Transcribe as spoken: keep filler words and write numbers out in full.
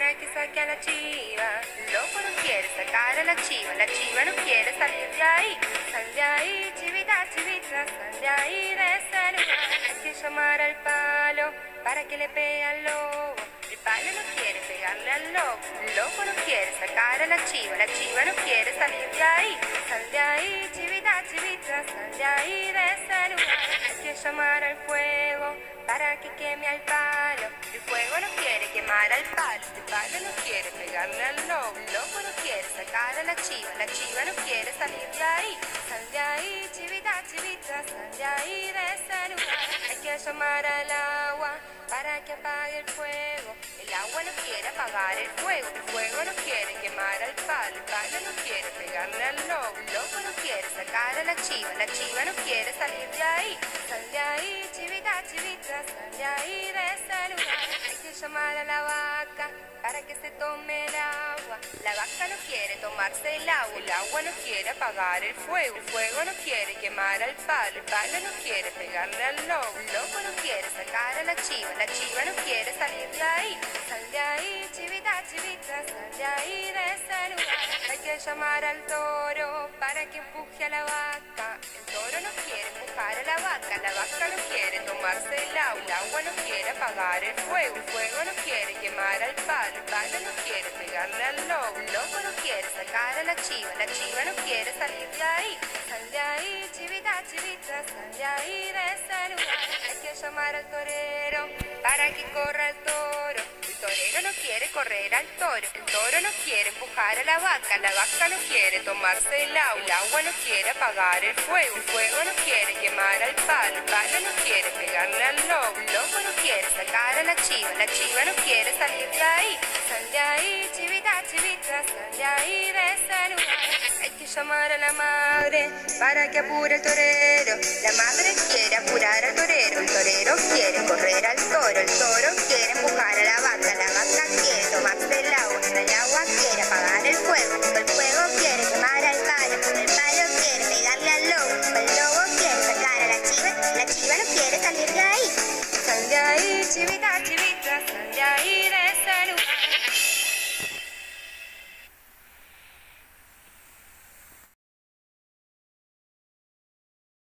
para que saque a la chiva. El loco no quiere sacar a la chiva, la chiva no quiere salir de ahí. Sal de ahí, chivita, chivita, sal de ahí de ese lugar. Hay que llamar al palo para que le pegue al lobo. El palo no quiere pegarle al lobo, el loco no quiere sacar a la chiva, la chiva no quiere salir de ahí. Sal de ahí, chivita, chivita, sal de ahí de ese lugar. Hay que llamar al fuego para que queme al palo. El fuego no quiere quemar al palo, el palo no quiere pegarle al lobo, el loco no quiere sacar a la chiva, la chiva no quiere salir de ahí. Sal de ahí, chivita, chivita, sal de ahí de ese lugar. Hay que llamar al agua para que apague el fuego. El agua no quiere apagar el fuego, el fuego no quiere quemar al palo, el palo no quiere pegarle al lobo, el loco no quiere sacar a la chiva, la chiva no quiere salir de ahí. Sal de ahí, chivita, chivita, sal de ahí de ese lugar. Hay que llamar a la vaca para que se tome el agua. La vaca no quiere tomarse el agua, el agua no quiere apagar el fuego, el fuego no quiere quemar al palo, el palo no quiere pegarle al lobo, el loco no quiere sacar a la chiva, la chiva no quiere salir de ahí. Sal de ahí, chivita, chivita, sal de ahí de ese lugar. Hay que llamar al toro para que empuje a la vaca. El toro no quiere empujar a la vaca, la vaca no quiere tomarse el agua, el agua no quiere apagar el fuego, el fuego no quiere quemar al palo, el palo no quiere pegarle al lobo, el loco no quiere sacar a la chiva, la chiva no quiere salir de ahí. Sal de ahí, chivita, chivita, sal de ahí de ese lugar. Hay que llamar al torero para que corra el toro. El torero no quiere correr al toro, el toro no quiere empujar a la vaca, la vaca no quiere tomarse el agua, el agua no quiere apagar el fuego, el fuego no quiere quemar al palo, el palo no quiere pegarle al lobo, el loco no quiere sacar a la chiva, la chiva no quiere salir de ahí. Sal de ahí, chivita, chivita, sal de ahí de ese lugar. Hay que llamar a la madre para que apure el torero. La madre quiere apurar al torero, el torero quiere correr al toro, el toro quiere empujar a la vaca, la vaca quiere tomarse el agua, el agua quiere apagar el fuego, el fuego quiere quemar al palo, el palo quiere pegarle al lobo, el lobo quiere sacar a la chiva, la chiva no quiere salir de ahí. Sal de ahí, chivita, chivita, sal de ahí de